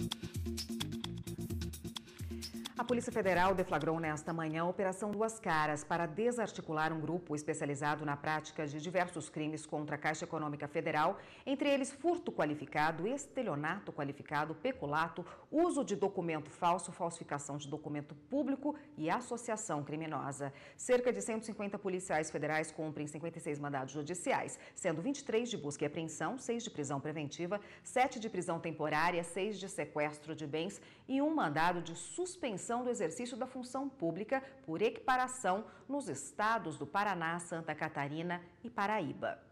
A Polícia Federal deflagrou nesta manhã a Operação Duas Caras para desarticular um grupo especializado na prática de diversos crimes contra a Caixa Econômica Federal, entre eles furto qualificado, estelionato qualificado, peculato, uso de documento falso, falsificação de documento público e associação criminosa. Cerca de 150 policiais federais cumprem 56 mandados judiciais, sendo 23 de busca e apreensão, 6 de prisão preventiva, 7 de prisão temporária, 6 de sequestro de bens e um mandado de suspensão do exercício da função pública por equiparação nos estados do Paraná, Santa Catarina e Paraíba.